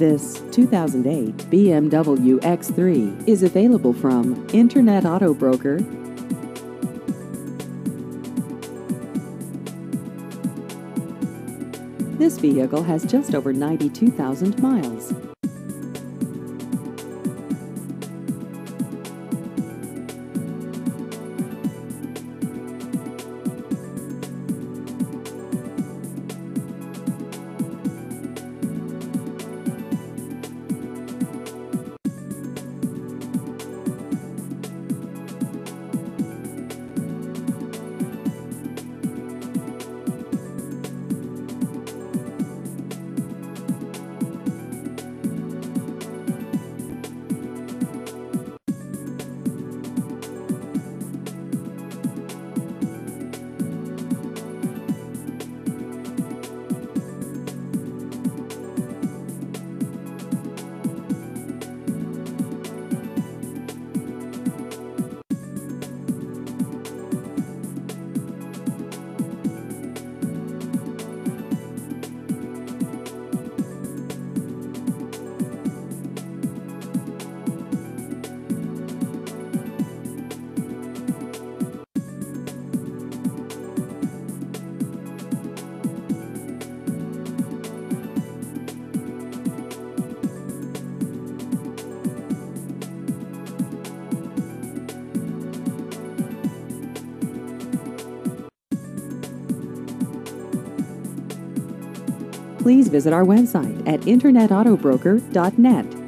This 2008 BMW X3 is available from Internet Auto Broker. This vehicle has just over 92,000 miles. Please visit our website at internetautobroker.net.